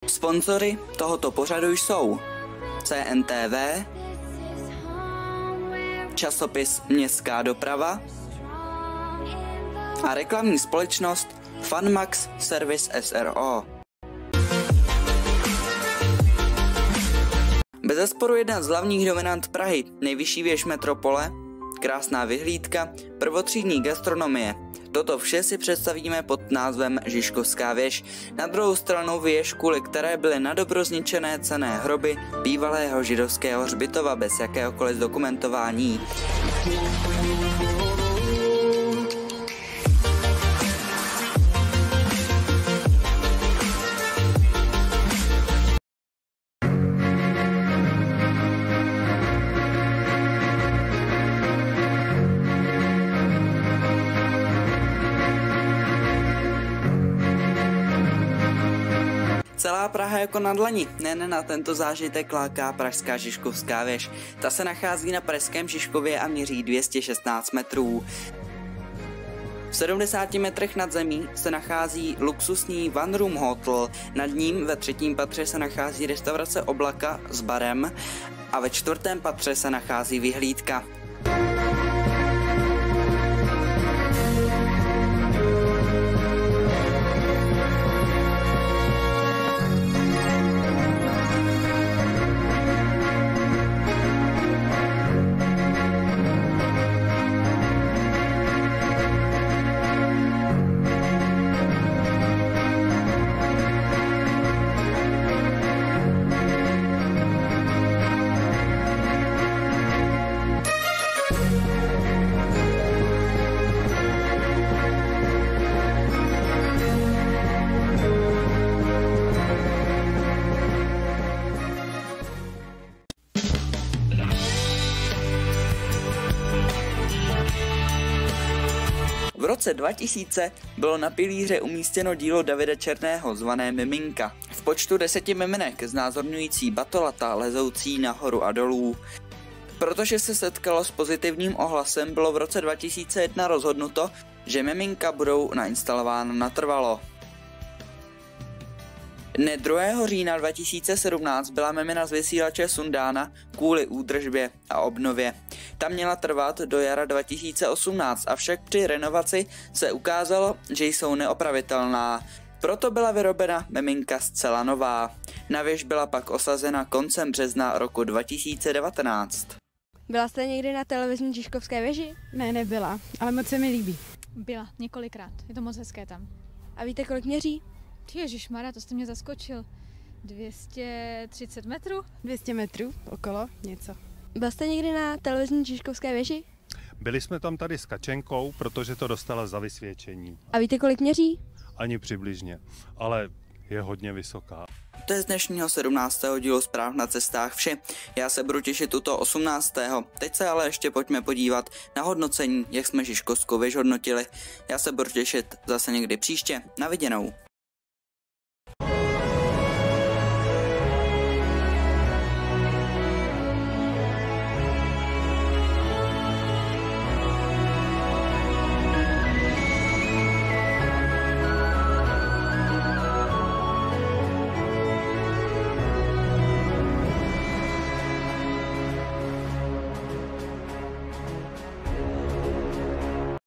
Sponzory tohoto pořadu jsou CNTV, časopis Městská doprava a reklamní společnost Funmax Service s.r.o. Bezesporu jedna z hlavních dominant Prahy, nejvyšší věž metropole, krásná vyhlídka, prvotřídní gastronomie. Toto vše si představíme pod názvem Žižkovská věž. Na druhou stranu věž, kvůli které byly na dobro zničené cenné hroby bývalého židovského hřbitova bez jakéhokoliv dokumentování. Celá Praha jako na dlani, nejen na tento zážitek láká pražská Žižkovská věž. Ta se nachází na pražském Žižkově a měří 216 metrů. V 70 metrech nad zemí se nachází luxusní One Room Hotel, nad ním ve 3. patře se nachází restaurace Oblaka s barem a ve 4. patře se nachází vyhlídka. V roce 2000 bylo na pilíře umístěno dílo Davida Černého zvané Miminka. V počtu 10 miminek znázorňující batolata lezoucí nahoru a dolů. Protože se setkalo s pozitivním ohlasem, bylo v roce 2001 rozhodnuto, že miminka budou nainstalována natrvalo. Dne 2. října 2017 byla mimina z vysílače sundána kvůli údržbě a obnově. Ta měla trvat do jara 2018, avšak při renovaci se ukázalo, že jsou neopravitelná. Proto byla vyrobena miminka zcela nová. Na věž byla pak osazena koncem března roku 2019. Byla jste někdy na televizní Žižkovské věži? Ne, nebyla, ale moc se mi líbí. Byla, několikrát. Je to moc hezké tam. A víte, kolik měří? Ježišmarja, to jste mě zaskočil. 230 metrů? 200 metrů, okolo, něco. Byl jste někdy na televizní Žižkovské věži? Byli jsme tam tady s Kačenkou, protože to dostala za vysvědčení. A víte, kolik měří? Ani přibližně, ale je hodně vysoká. To je z dnešního 17. dílu Zpráv na cestách vše. Já se budu těšit tuto 18. Teď se ale ještě pojďme podívat na hodnocení, jak jsme Žižkovskou věž hodnotili. Já se budu těšit zase někdy příště. Na viděnou.